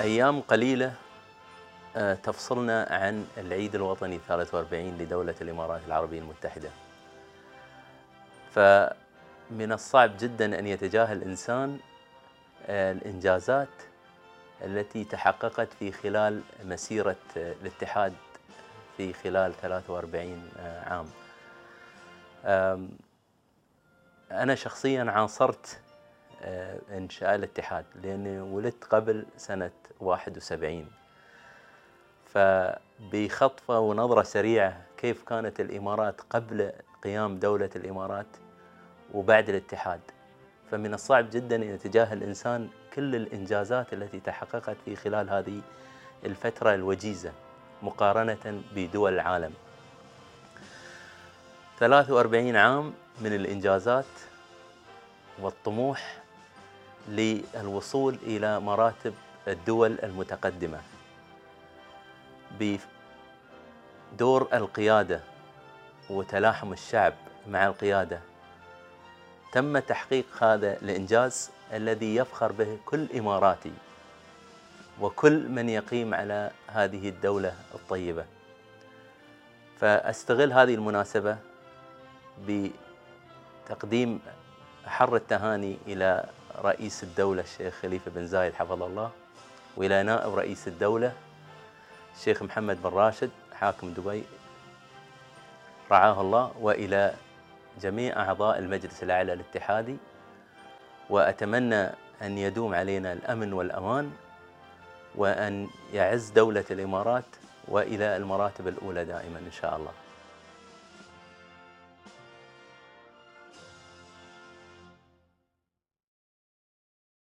أيام قليلة تفصلنا عن العيد الوطني 43 لدولة الإمارات العربية المتحدة. فمن الصعب جدا أن يتجاهل الإنسان الإنجازات التي تحققت في خلال مسيرة الاتحاد في خلال 43 عام. أنا شخصيا عاصرت إنشاء الاتحاد لأني ولدت قبل سنة 71، فبخطفة ونظرة سريعة كيف كانت الإمارات قبل قيام دولة الإمارات وبعد الاتحاد. فمن الصعب جدا أن يتجاهل الإنسان كل الإنجازات التي تحققت في خلال هذه الفترة الوجيزة مقارنة بدول العالم. 43 عام من الإنجازات والطموح للوصول إلى مراتب الدول المتقدمة بدور القيادة وتلاحم الشعب مع القيادة. تم تحقيق هذا الإنجاز الذي يفخر به كل إماراتي وكل من يقيم على هذه الدولة الطيبة. فأستغل هذه المناسبة بتقديم أحر التهاني إلى رئيس الدولة الشيخ خليفة بن زايد حفظه الله، وإلى نائب رئيس الدولة الشيخ محمد بن راشد حاكم دبي رعاه الله، وإلى جميع أعضاء المجلس الأعلى الاتحادي. وأتمنى أن يدوم علينا الأمن والأمان، وأن يعز دولة الإمارات وإلى المراتب الأولى دائما إن شاء الله.